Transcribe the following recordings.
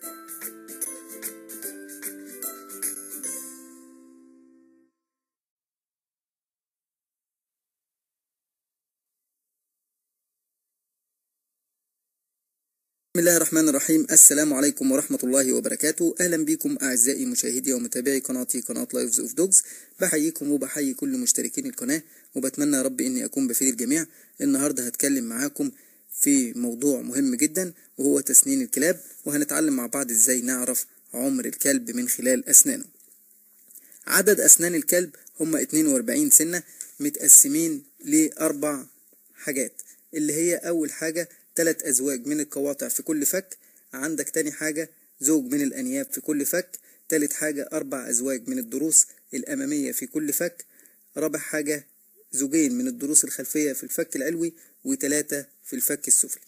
بسم الله الرحمن الرحيم. السلام عليكم ورحمة الله وبركاته. أهلا بكم أعزائي مشاهدي ومتابعي قناتي قناة لايفز اوف دوجز. بحييكم وبحيي كل مشتركين القناة، وبتمنى يا رب إني أكون بفيد الجميع. النهاردة هتكلم معاكم في موضوع مهم جدا وهو تسنين الكلاب، وهنتعلم مع بعض إزاي نعرف عمر الكلب من خلال أسنانه. عدد أسنان الكلب هم 42 سنة متقسمين لأربع حاجات، اللي هي أول حاجة 3 أزواج من القواطع في كل فك، عندك تاني حاجة زوج من الأنياب في كل فك، تالت حاجة 4 أزواج من الضروس الأمامية في كل فك، رابع حاجة زوجين من الضروس الخلفية في الفك العلوي، و3 في الفك السفلي.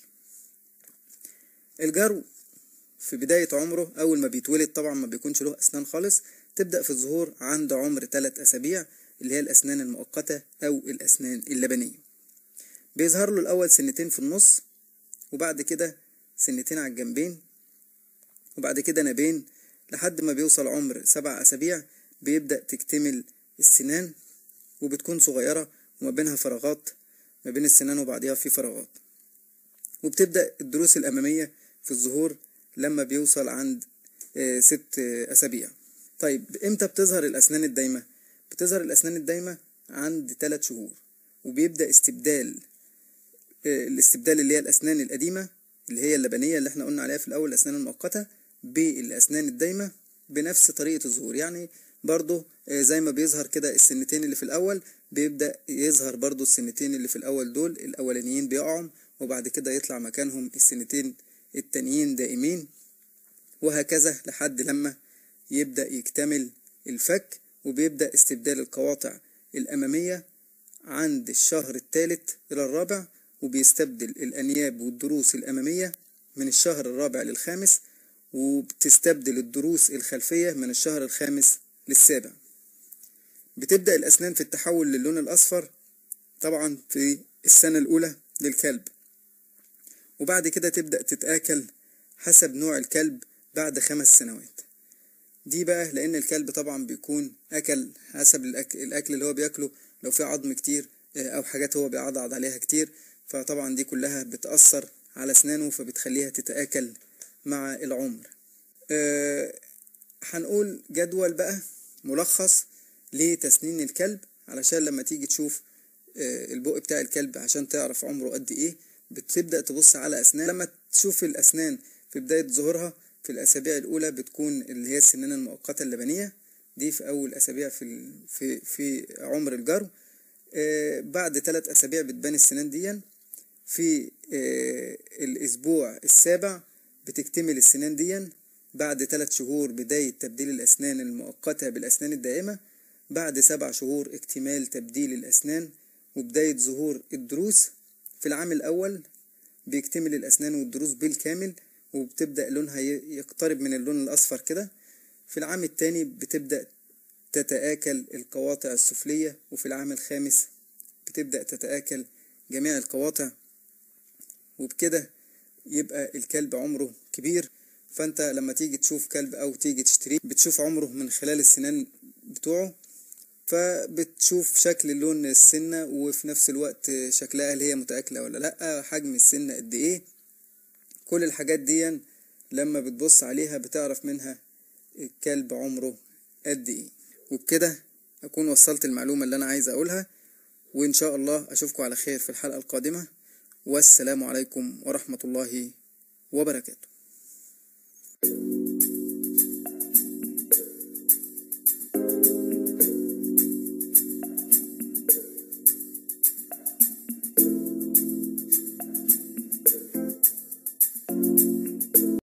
الجرو في بداية عمره أول ما بيتولد طبعا ما بيكونش له أسنان خالص، تبدأ في الظهور عند عمر 3 أسابيع اللي هي الأسنان المؤقتة أو الأسنان اللبنية. بيظهر له الأول سنتين في النص، وبعد كده سنتين على الجنبين، وبعد كده نابين، لحد ما بيوصل عمر 7 أسابيع بيبدأ تكتمل السنان، وبتكون صغيرة وما بينها فراغات، ما بين السنان وبعضها في فراغات. وبتبدأ الضروس الأمامية في الظهور لما بيوصل عند 6 أسابيع. طيب امتى بتظهر الأسنان الدايمة؟ بتظهر الأسنان الدايمة عند 3 شهور، وبيبدأ الاستبدال اللي هي الأسنان القديمة اللي هي اللبنية اللي احنا قلنا عليها في الأول الأسنان المؤقتة بالأسنان الدايمة بنفس طريقة الظهور. يعني برضو زي ما بيظهر كده السنتين اللي في الأول، بيبدأ يظهر برضو السنتين اللي في الأول دول الأولانيين بيقعوا، وبعد كده يطلع مكانهم السنتين التانيين دائمين، وهكذا لحد لما يبدأ يكتمل الفك. وبيبدأ استبدال القواطع الأمامية عند الشهر الثالث إلى الرابع، وبيستبدل الأنياب والضروس الأمامية من الشهر الرابع للخامس، وبتستبدل الضروس الخلفية من الشهر الخامس للسابع. بتبدأ الأسنان في التحول للون الأصفر طبعا في السنة الأولى للكلب، وبعد كده تبدأ تتآكل حسب نوع الكلب بعد 5 سنوات. دي بقى لأن الكلب طبعا بيكون أكل حسب الأكل اللي هو بيأكله، لو في عظم كتير أو حاجات هو بيعضعض عليها كتير، فطبعا دي كلها بتأثر على أسنانه فبتخليها تتآكل مع العمر. هنقول جدول بقى ملخص لتسنين الكلب علشان لما تيجي تشوف البق بتاع الكلب عشان تعرف عمره قد ايه. بتبدأ تبص على أسنان، لما تشوف الأسنان في بداية ظهورها في الأسابيع الأولى بتكون اللي هي السنان المؤقتة اللبنية، دي في أول أسابيع في عمر الجرو. بعد 3 أسابيع بتبان السنان دي. في الأسبوع السابع بتكتمل السنان دي. بعد 3 شهور بداية تبديل الأسنان المؤقتة بالأسنان الدائمة. بعد 7 شهور اكتمال تبديل الأسنان وبداية ظهور الضروس. في العام الأول بيكتمل الأسنان والضروس بالكامل، وبتبدأ لونها يقترب من اللون الأصفر كده. في العام الثاني بتبدأ تتآكل القواطع السفلية، وفي العام الخامس بتبدأ تتآكل جميع القواطع، وبكده يبقى الكلب عمره كبير. فانت لما تيجي تشوف كلب او تيجي تشتريه بتشوف عمره من خلال السنان بتوعه، فبتشوف شكل لون السنة، وفي نفس الوقت شكلها هل هي متآكلة ولا لأ، حجم السنة قد ايه. كل الحاجات دي لما بتبص عليها بتعرف منها الكلب عمره قد ايه. وبكده أكون وصلت المعلومة اللي أنا عايز أقولها، وإن شاء الله أشوفكم على خير في الحلقة القادمة، والسلام عليكم ورحمة الله وبركاته.